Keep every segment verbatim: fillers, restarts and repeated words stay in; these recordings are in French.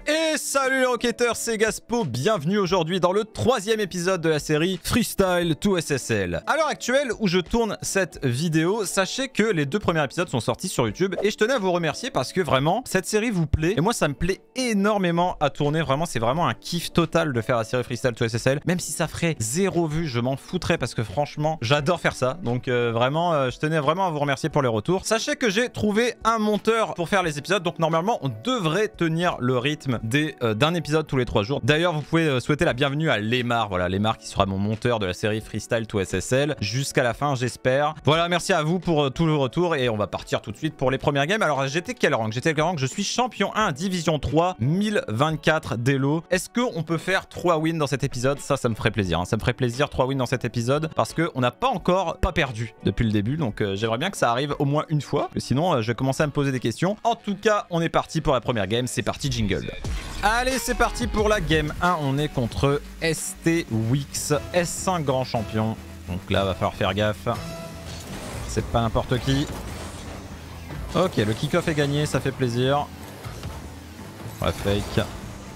Et salut les rocketeurs, c'est Gaspo, bienvenue aujourd'hui dans le troisième épisode de la série Freestyle to S S L. À l'heure actuelle où je tourne cette vidéo, sachez que les deux premiers épisodes sont sortis sur YouTube et je tenais à vous remercier parce que vraiment, cette série vous plaît et moi ça me plaît énormément à tourner, vraiment c'est vraiment un kiff total de faire la série Freestyle to S S L, même si ça ferait zéro vue, je m'en foutrais parce que franchement, j'adore faire ça, donc euh, vraiment, euh, je tenais vraiment à vous remercier pour les retours. Sachez que j'ai trouvé un monteur pour faire les épisodes, donc normalement on devrait tenir le rythme des euh, d'un épisode tous les trois jours. D'ailleurs, vous pouvez euh, souhaiter la bienvenue à Lemar. Voilà, Lemar qui sera mon monteur de la série Freestyle to S S L jusqu'à la fin, j'espère. Voilà, merci à vous pour euh, tout le retour et on va partir tout de suite pour les premières games. Alors, j'étais quel rank? J'étais quel rank? Je suis champion un, division trois, mille vingt-quatre d'élo. Est-ce qu'on peut faire trois wins dans cet épisode? Ça, ça me ferait plaisir. Hein. Ça me ferait plaisir, trois wins dans cet épisode parce qu'on n'a pas encore pas perdu depuis le début. Donc, euh, j'aimerais bien que ça arrive au moins une fois. Sinon, euh, je vais commencer à me poser des questions. En tout cas, on est parti pour la première game. C'est parti, jingle. Allez, c'est parti pour la game un. On est contre S T Wix, S cinq grand champion. Donc là, va falloir faire gaffe. C'est pas n'importe qui. Ok, le kick-off est gagné, ça fait plaisir. Ouais, fake.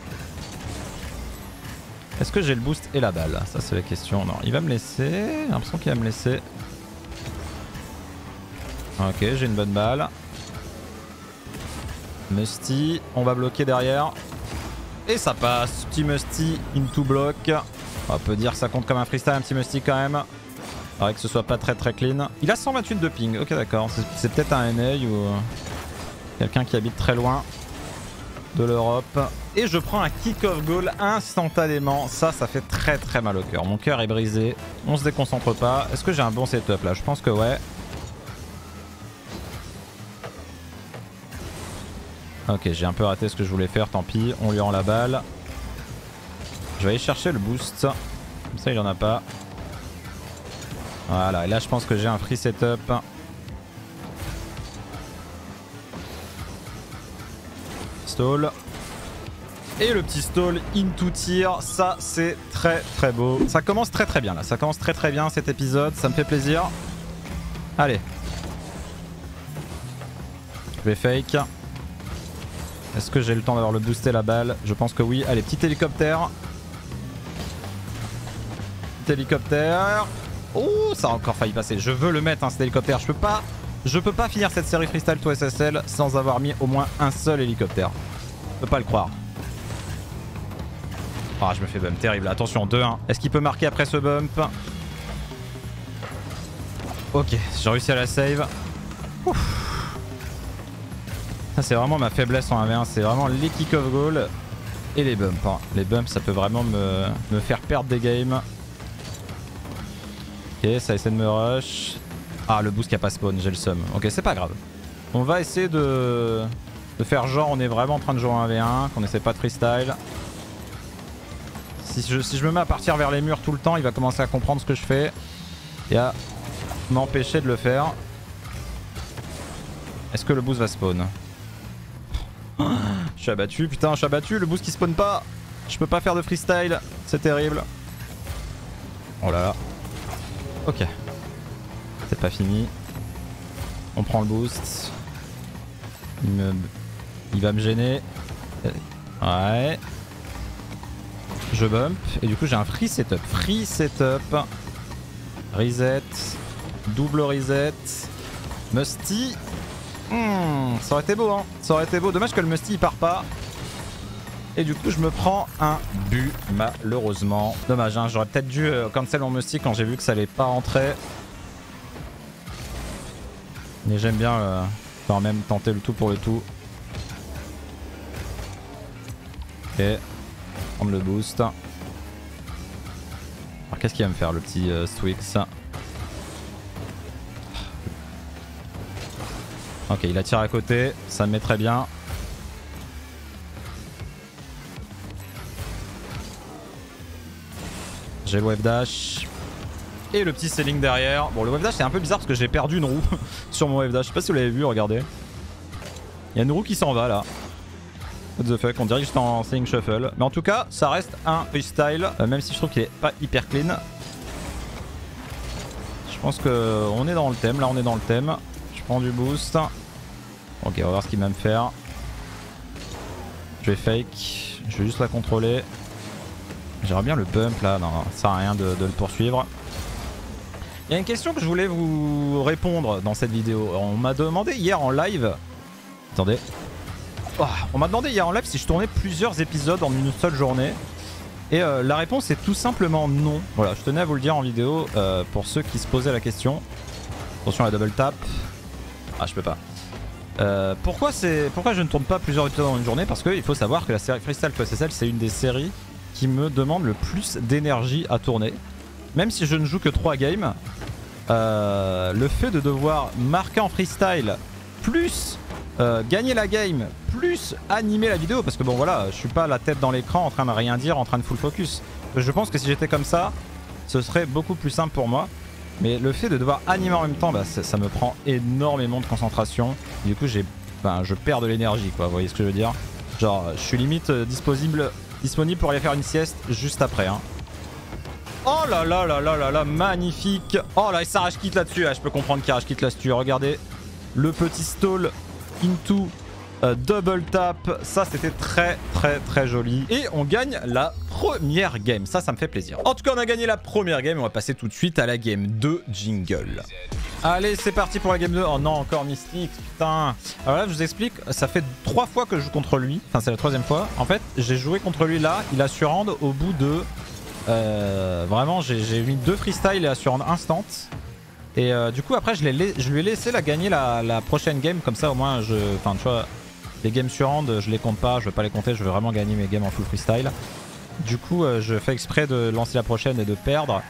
Est-ce que j'ai le boost et la balle? Ça, c'est la question. Non, il va me laisser. J'ai l'impression qu'il va me laisser. Ok, j'ai une bonne balle. Musty, on va bloquer derrière. Et ça passe, petit Musty into block. On peut dire que ça compte comme un freestyle, un petit Musty quand même. Faudrait que ce soit pas très très clean. Il a cent vingt-huit de ping, ok d'accord. C'est peut-être un N A ou quelqu'un qui habite très loin de l'Europe. Et je prends un kick-off goal instantanément. Ça, ça fait très très mal au cœur. Mon cœur est brisé. On se déconcentre pas. Est-ce que j'ai un bon setup là? Je pense que ouais. Ok, j'ai un peu raté ce que je voulais faire, tant pis, on lui rend la balle. Je vais aller chercher le boost. Comme ça, il en a pas. Voilà, et là, je pense que j'ai un free setup. Stall. Et le petit stall into tir, ça, c'est très très beau. Ça commence très très bien, là. Ça commence très très bien, cet épisode. Ça me fait plaisir. Allez. Je vais fake. Est-ce que j'ai le temps d'avoir le boosté la balle? Je pense que oui. Allez, petit hélicoptère. Petit hélicoptère. Oh, ça a encore failli passer. Je veux le mettre, hein, cet hélicoptère. Je peux pas, je peux pas finir cette série Freestyle to S S L sans avoir mis au moins un seul hélicoptère. Je peux pas le croire. Ah, je me fais bump. Terrible. Attention, deux un. Est-ce qu'il peut marquer après ce bump? Ok, j'ai réussi à la save. Ouf. C'est vraiment ma faiblesse en un v un, c'est vraiment les kick-off goals et les bumps. Hein. Les bumps, ça peut vraiment me, me faire perdre des games. Ok, ça essaie de me rush. Ah, le boost qui a pas spawn, j'ai le seum. Ok, c'est pas grave. On va essayer de, de faire genre on est vraiment en train de jouer un v un, qu'on essaie pas de freestyle. Si je, si je me mets à partir vers les murs tout le temps, il va commencer à comprendre ce que je fais et à m'empêcher de le faire. Est-ce que le boost va spawn? Je suis abattu, putain, je suis abattu, le boost qui spawn pas. Je peux pas faire de freestyle, c'est terrible. Oh là là. Ok. C'est pas fini. On prend le boost. Il, me... Il va me gêner. Ouais. Je bump. Et du coup j'ai un free setup. Free setup. Reset. Double reset. Musty. Mmh, ça aurait été beau, hein. Ça aurait été beau. Dommage que le Musty il part pas. Et du coup, je me prends un but, malheureusement. Dommage, hein. J'aurais peut-être dû euh, cancel mon Musty quand j'ai vu que ça allait pas rentrer. Mais j'aime bien euh, quand même tenter le tout pour le tout. Ok. Prendre le boost. Alors, qu'est-ce qu'il va me faire, le petit euh, Swix? Ok, il attire à côté, ça me met très bien. J'ai le wave dash. Et le petit selling derrière. Bon, le wave dash c'est un peu bizarre parce que j'ai perdu une roue sur mon wave dash. Je sais pas si vous l'avez vu, regardez. Il y a une roue qui s'en va là. What the fuck, on dirait que j'étais en selling shuffle. Mais en tout cas, ça reste un freestyle. Euh, même si je trouve qu'il est pas hyper clean. Je pense qu'on est dans le thème. Là, on est dans le thème. Je prends du boost. Ok, on va voir ce qu'il va me faire. Je vais fake. Je vais juste la contrôler. J'aimerais bien le bump là. Non, ça sert à rien de, de le poursuivre. Il y a une question que je voulais vous répondre dans cette vidéo. On m'a demandé hier en live... Attendez. Oh, on m'a demandé hier en live si je tournais plusieurs épisodes en une seule journée. Et euh, la réponse est tout simplement non. Voilà, je tenais à vous le dire en vidéo euh, pour ceux qui se posaient la question. Attention à la double tap. Ah, je peux pas. Euh, pourquoi, pourquoi je ne tourne pas plusieurs épisodes en une journée? Parce qu'il faut savoir que la série Freestyle two S S L, c'est une des séries qui me demande le plus d'énergie à tourner. Même si je ne joue que trois games, euh, le fait de devoir marquer en freestyle, plus euh, gagner la game, plus animer la vidéo, parce que bon voilà, je suis pas la tête dans l'écran en train de rien dire, en train de full focus. Je pense que si j'étais comme ça, ce serait beaucoup plus simple pour moi. Mais le fait de devoir animer en même temps, bah, ça, ça me prend énormément de concentration. Du coup, j'ai, ben, je perds de l'énergie, quoi. Vous voyez ce que je veux dire? Genre, je suis limite euh, disponible, disponible pour aller faire une sieste juste après, hein. Oh là là là là là là, magnifique. Oh là, et ça rage quitte là-dessus. Ah, je peux comprendre qu'il rage quitte là-dessus. Regardez le petit stall into euh, double tap. Ça, c'était très très très joli. Et on gagne la première game. Ça, ça me fait plaisir. En tout cas, on a gagné la première game. On va passer tout de suite à la game deux jingle. Allez, c'est parti pour la game deux. Oh non, encore Mystique, putain. Alors là, je vous explique, ça fait trois fois que je joue contre lui. Enfin, c'est la troisième fois. En fait, j'ai joué contre lui là. Il a surrend au bout de... Euh, vraiment, j'ai mis deux freestyles et a surrend instant. Et euh, du coup, après, je, je lui ai laissé la gagner la, la prochaine game. Comme ça, au moins, je... Enfin, tu vois, les games surrend, je les compte pas. Je veux pas les compter. Je veux vraiment gagner mes games en full freestyle. Du coup, euh, je fais exprès de lancer la prochaine et de perdre.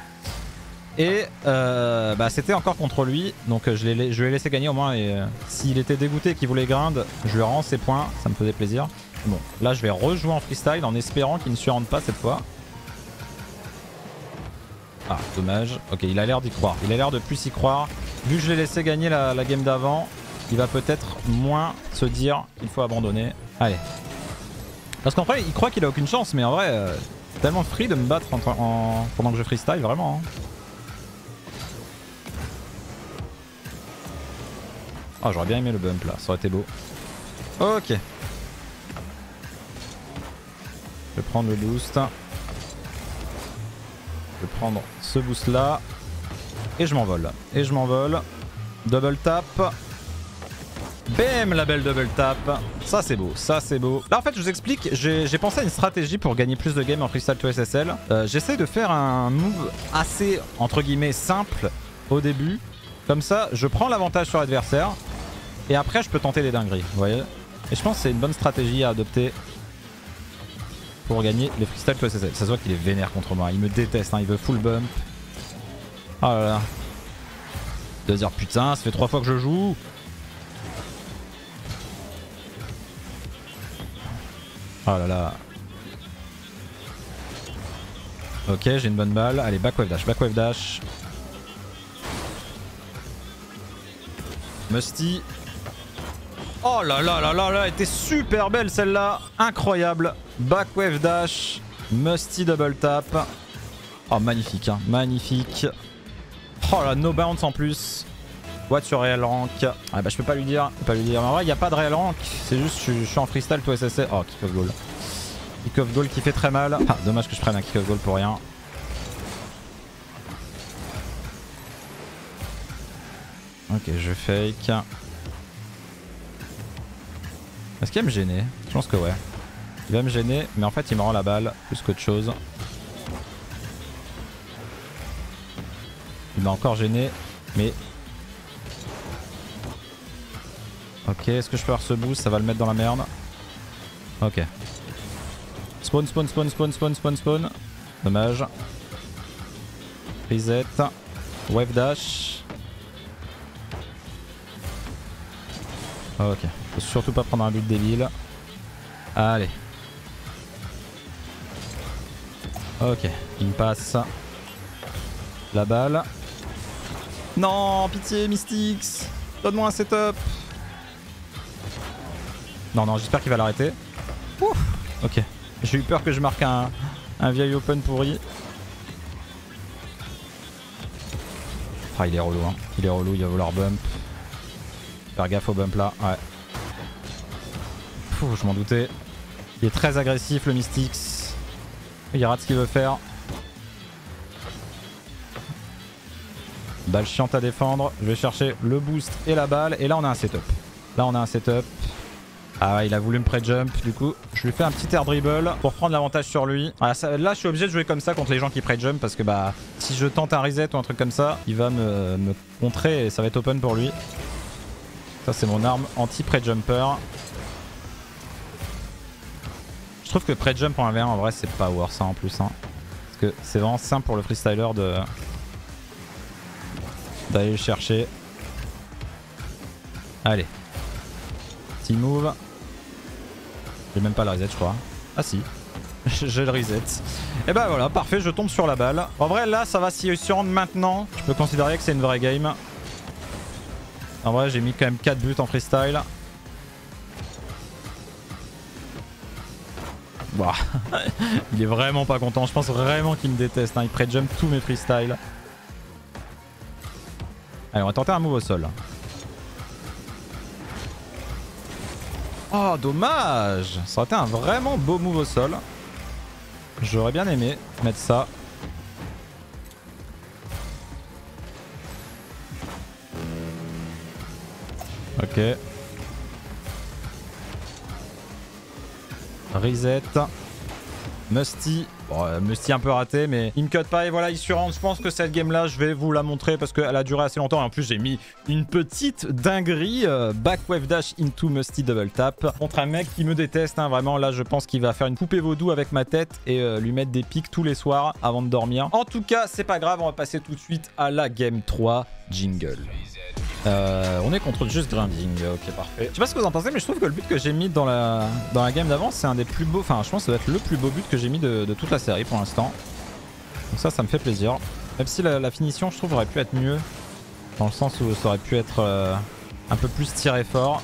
Et euh, bah, c'était encore contre lui. Donc, je, je lui ai laissé gagner au moins. Et euh, s'il était dégoûté et qu'il voulait grind, je lui rends ses points. Ça me faisait plaisir. Bon, là, je vais rejouer en freestyle en espérant qu'il ne surrende pas cette fois. Ah, dommage. Ok, il a l'air d'y croire. Il a l'air de plus y croire. Vu que je l'ai laissé gagner la, la game d'avant, il va peut-être moins se dire qu'il faut abandonner. Allez. Parce qu'en vrai, il croit qu'il a aucune chance, mais en vrai, euh, c'est tellement free de me battre en, en, pendant que je freestyle, vraiment. Hein. Oh, j'aurais bien aimé le bump là, ça aurait été beau. Ok. Je vais prendre le boost. Je vais prendre ce boost là. Et je m'envole. Et je m'envole. Double tap. Bam, la belle double tap. Ça c'est beau, ça c'est beau. Là en fait je vous explique, j'ai pensé à une stratégie pour gagner plus de games en Freestyle two S S L. Euh, J'essaie de faire un move assez, entre guillemets, simple au début. Comme ça, je prends l'avantage sur l'adversaire. Et après je peux tenter les dingueries, vous voyez. Et je pense que c'est une bonne stratégie à adopter pour gagner les Freestyle two S S L. Ça se voit qu'il est vénère contre moi, il me déteste, hein. Il veut full bump. Oh là là. Il doit dire putain, ça fait trois fois que je joue. Oh là là. Ok, j'ai une bonne balle. Allez, back wave dash, back wave dash. Musty. Oh là là là là là, elle était super belle celle-là. Incroyable. Back wave dash. Musty double tap. Oh, magnifique, hein, magnifique. Oh là, no bounce en plus. What's your real rank? Ah bah je peux pas lui dire, je peux pas lui dire. Mais en vrai, il n'y a pas de real rank. C'est juste je, je suis en freestyle two S S L. Oh, kick off goal. Kick off goal qui fait très mal. Ah, dommage que je prenne un kick off goal pour rien. Ok, je fake. Est-ce qu'il va me gêner? Je pense que ouais. Il va me gêner, mais en fait il me rend la balle plus qu'autre chose. Il m'a encore gêné, mais... Ok, est-ce que je peux avoir ce boost? Ça va le mettre dans la merde. Ok. Spawn, spawn, spawn, spawn, spawn, spawn, spawn. Dommage. Reset. Wave dash. Ok. Faut surtout pas prendre un but débile. Allez. Ok. Il me passe la balle. Non, pitié, Mystics. Donne-moi un setup. Non, non, j'espère qu'il va l'arrêter. Ok. J'ai eu peur que je marque un, un vieil open pourri. Ah, il est relou, hein. Il est relou, il va vouloir bump. Faire gaffe au bump là, ouais. Pouh, je m'en doutais. Il est très agressif le Mystics. Il rate ce qu'il veut faire. Balle chiante à défendre. Je vais chercher le boost et la balle. Et là on a un setup. Là on a un setup. Ah ouais, il a voulu me pré-jump. Du coup, je lui fais un petit air dribble pour prendre l'avantage sur lui. Ah, ça, là, je suis obligé de jouer comme ça contre les gens qui pré-jump parce que bah, si je tente un reset ou un truc comme ça, il va me, me contrer et ça va être open pour lui. Ça, c'est mon arme anti-pré-jumper. Je trouve que pré-jump en un v un, en vrai, c'est pas worth ça en plus. Hein. Parce que c'est vraiment simple pour le freestyler de d'aller le chercher. Allez. Petit move. J'ai même pas le reset, je crois. Ah si. J'ai le reset. Et bah voilà, parfait, je tombe sur la balle. En vrai, là, ça va. Si je rentre maintenant, je peux considérer que c'est une vraie game. En vrai, j'ai mis quand même quatre buts en freestyle. Bah, il est vraiment pas content. Je pense vraiment qu'il me déteste. Hein. Il pré-jump tous mes freestyles. Allez, on va tenter un move au sol. Oh, dommage! Ça aurait été un vraiment beau move au sol. J'aurais bien aimé mettre ça. Ok. Reset. Musty. Bon, euh, Musty un peu raté, mais il me cut pas et voilà, il surrentre. Je pense que cette game là, je vais vous la montrer parce qu'elle a duré assez longtemps. Et en plus, j'ai mis une petite dinguerie. Euh, back wave dash into Musty double tap contre un mec qui me déteste. Hein, vraiment, là, je pense qu'il va faire une poupée vaudou avec ma tête et euh, lui mettre des pics tous les soirs avant de dormir. En tout cas, c'est pas grave. On va passer tout de suite à la game trois. Jingle. Euh, on est contre juste grinding, ok parfait. Je sais pas ce que vous en pensez mais je trouve que le but que j'ai mis dans la, dans la game d'avant c'est un des plus beaux, enfin je pense que ça doit être le plus beau but que j'ai mis de, de toute la série pour l'instant. Donc ça ça me fait plaisir. Même si la, la finition je trouve aurait pu être mieux. Dans le sens où ça aurait pu être euh, un peu plus tiré fort.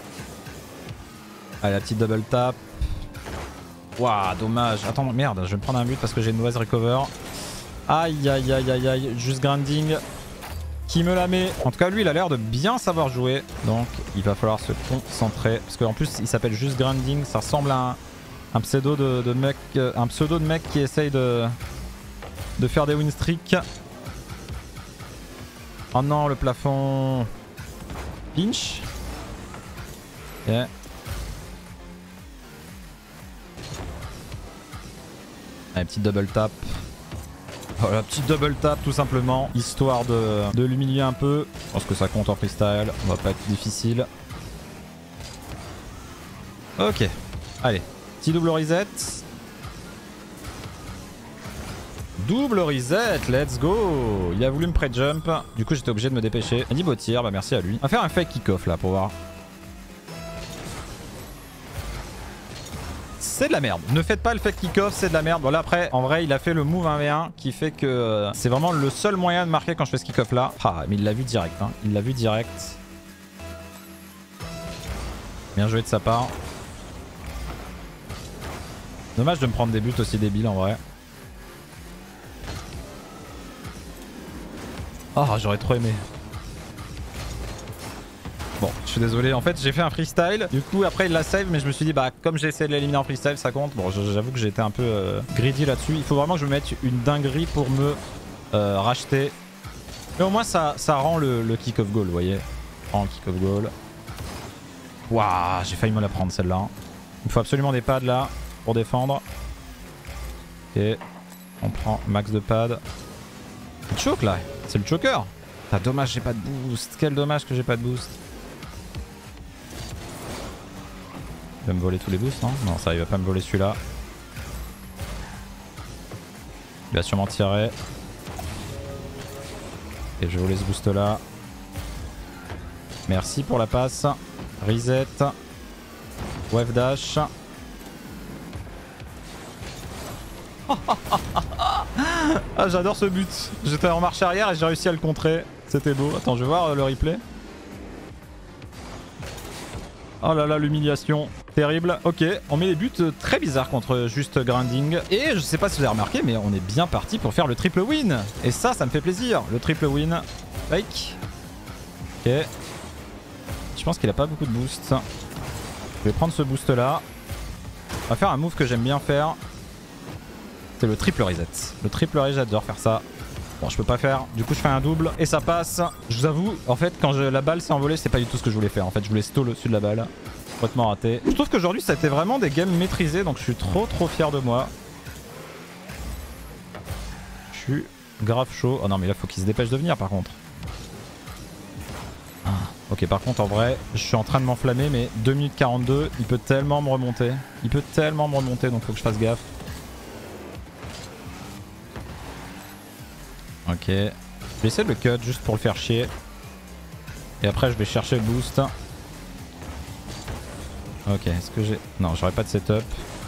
Allez la petite double tap. Waouh dommage. Attends merde je vais me prendre un but parce que j'ai une mauvaise recover. Aïe aïe aïe aïe aïe. Juste grinding. Qui me la met. En tout cas, lui, il a l'air de bien savoir jouer. Donc, il va falloir se concentrer. Parce qu'en plus, il s'appelle juste Grinding. Ça ressemble à un, un pseudo de, de mec, euh, un pseudo de mec qui essaye de, de faire des win streaks. Oh non, le plafond. Pinch. Ok. Allez, petite double tap. Voilà, petite double tap tout simplement, histoire de, de l'humilier un peu. Je pense que ça compte en freestyle, on va pas être difficile. Ok, allez, petit double reset. Double reset, let's go. Il a voulu me pré-jump, du coup j'étais obligé de me dépêcher. Il dit beau tir, bah merci à lui. On va faire un fake kick-off là pour voir. C'est de la merde. Ne faites pas le fake kick-off, c'est de la merde. Bon là après, en vrai, il a fait le move un v un qui fait que euh, c'est vraiment le seul moyen de marquer quand je fais ce kick-off là. Ah, mais il l'a vu direct. Hein. Il l'a vu direct. Bien joué de sa part. Dommage de me prendre des buts aussi débiles en vrai. Oh, j'aurais trop aimé. Bon, je suis désolé. En fait, j'ai fait un freestyle. Du coup, après, il l'a save. Mais je me suis dit, bah, comme j'ai essayé de l'éliminer en freestyle, ça compte. Bon, j'avoue que j'ai été un peu euh, greedy là-dessus. Il faut vraiment que je me mette une dinguerie pour me euh, racheter. Mais au moins, ça, ça rend le, le kick of goal, vous voyez. Rend le kick of goal. Waouh, j'ai failli me la prendre celle-là. Il faut absolument des pads là pour défendre. Ok. On prend max de pads. C'est le choke là. C'est le choker. Ah, dommage, j'ai pas de boost. Quel dommage que j'ai pas de boost. Il va me voler tous les boosts, non? Non, ça, il va pas me voler celui-là. Il va sûrement tirer. Et je vais voler ce boost-là. Merci pour la passe. Reset. Wave dash. Ah, j'adore ce but. J'étais en marche arrière et j'ai réussi à le contrer. C'était beau. Attends, je vais voir le replay. Oh là là, l'humiliation. Terrible. Ok, on met des buts très bizarres contre juste grinding. Et je sais pas si vous avez remarqué, mais on est bien parti pour faire le triple win. Et ça, ça me fait plaisir. Le triple win. Fake. Ok. Je pense qu'il a pas beaucoup de boost. Je vais prendre ce boost là. On va faire un move que j'aime bien faire. C'est le triple reset. Le triple reset, j'adore faire ça. Bon, je peux pas faire. Du coup, je fais un double et ça passe. Je vous avoue, en fait, quand je, la balle s'est envolée, c'est pas du tout ce que je voulais faire. En fait, je voulais stall au-dessus de la balle. Complètement raté. Je trouve qu'aujourd'hui, ça a été vraiment des games maîtrisés. Donc, je suis trop, trop fier de moi. Je suis grave chaud. Oh non, mais là, faut qu'il se dépêche de venir, par contre. Ah, ok, par contre, en vrai, je suis en train de m'enflammer, mais deux minutes quarante-deux, il peut tellement me remonter. Il peut tellement me remonter, donc faut que je fasse gaffe. Ok. Je vais essayer de le cut juste pour le faire chier. Et après je vais chercher le boost. Ok, est-ce que j'ai... Non, j'aurais pas de setup.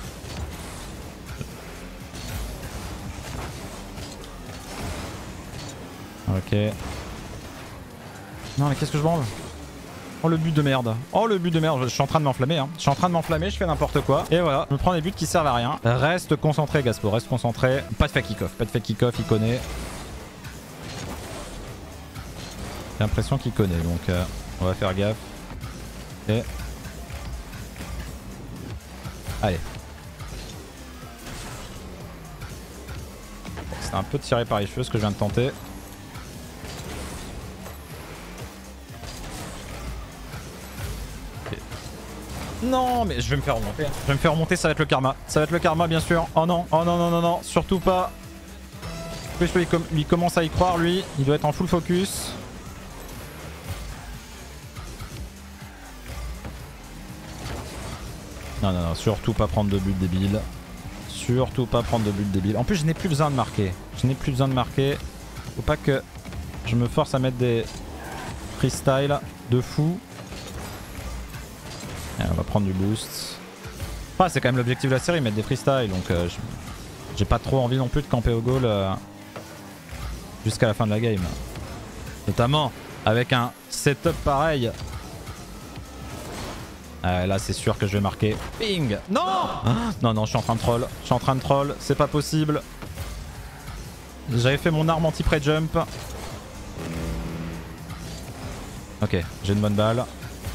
Ok. Non mais qu'est-ce que je branle? Oh le but de merde. Oh le but de merde. Je suis en train de m'enflammer. Hein. Je suis en train de m'enflammer, je fais n'importe quoi. Et voilà, je me prends des buts qui servent à rien. Reste concentré Gaspo, reste concentré. Pas de fake kick-off, pas de fake kick-off, il connaît. J'ai l'impression qu'il connaît, donc euh, on va faire gaffe. Ok. Allez. C'était un peu tiré par les cheveux ce que je viens de tenter. Okay. Non, mais je vais me faire remonter. Je vais me faire remonter, ça va être le karma. Ça va être le karma, bien sûr. Oh non, oh non, non, non, non, surtout pas. En plus, lui, com lui commence à y croire, lui. Il doit être en full focus. Non, non, non, surtout pas prendre de but débile. Surtout pas prendre de but débile. En plus, je n'ai plus besoin de marquer. Je n'ai plus besoin de marquer. Faut pas que je me force à mettre des freestyle de fou. Et on va prendre du boost. Ah, c'est quand même l'objectif de la série, mettre des freestyles. Donc, euh, j'ai pas trop envie non plus de camper au goal euh, jusqu'à la fin de la game. Notamment avec un setup pareil. Euh, là c'est sûr que je vais marquer. Ping. Non ah, non non je suis en train de troll. Je suis en train de troll. C'est pas possible. J'avais fait mon arme anti-pré-jump. Ok, j'ai une bonne balle.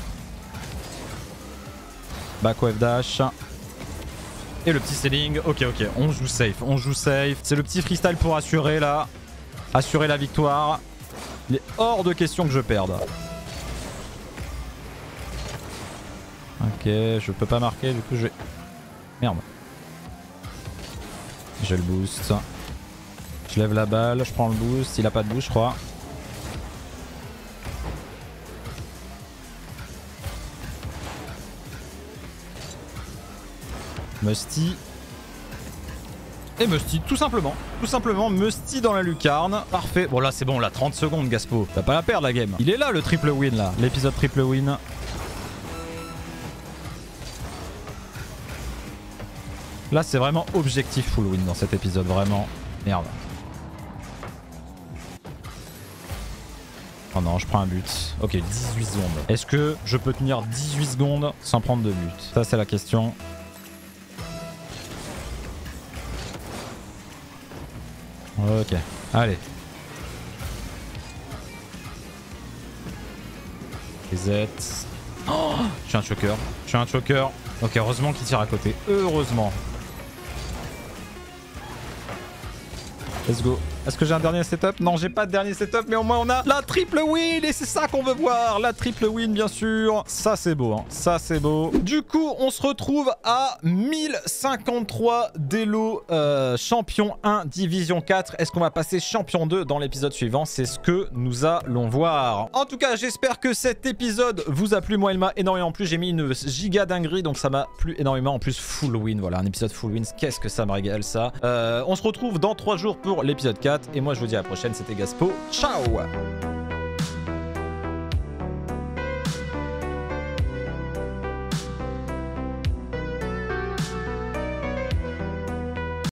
Back wave dash. Et le petit ceiling. Ok ok, on joue safe. On joue safe. C'est le petit freestyle pour assurer là. Assurer la victoire. Il est hors de question que je perde. Ok, je peux pas marquer, du coup je vais... Merde. J'ai le boost. Je lève la balle, je prends le boost. Il a pas de boost, je crois. Musty. Et Musty, tout simplement. Tout simplement, Musty dans la lucarne. Parfait. Bon là c'est bon, là trente secondes Gaspo. T'as pas la perdre la game. Il est là le triple win là. L'épisode triple win. Là c'est vraiment objectif full win dans cet épisode, vraiment. Merde. Oh non, je prends un but. Ok, dix-huit secondes. Est-ce que je peux tenir dix-huit secondes sans prendre de but? Ça c'est la question. Ok, allez. Reset. Oh, je suis un choker. Je suis un choker. Ok, heureusement qu'il tire à côté. Heureusement. Let's go. Est-ce que j'ai un dernier setup? Non, j'ai pas de dernier setup, mais au moins on a la triple win et c'est ça qu'on veut voir. La triple win, bien sûr. Ça, c'est beau, hein. Ça, c'est beau. Du coup, on se retrouve à mille cinquante-trois d'élo euh, champion un, division quatre. Est-ce qu'on va passer champion deux dans l'épisode suivant? C'est ce que nous allons voir. En tout cas, j'espère que cet épisode vous a plu. Moi, il m'a énormément plu. J'ai mis une giga dinguerie, donc ça m'a plu énormément. En plus, full win. Voilà, un épisode full win. Qu'est-ce que ça me régale, ça. Euh, on se retrouve dans trois jours pour l'épisode quatre. Et moi je vous dis à la prochaine, c'était Gaspo. Ciao!